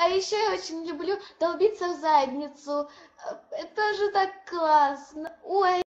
А еще я очень люблю долбиться в задницу. Это же так классно. Ой.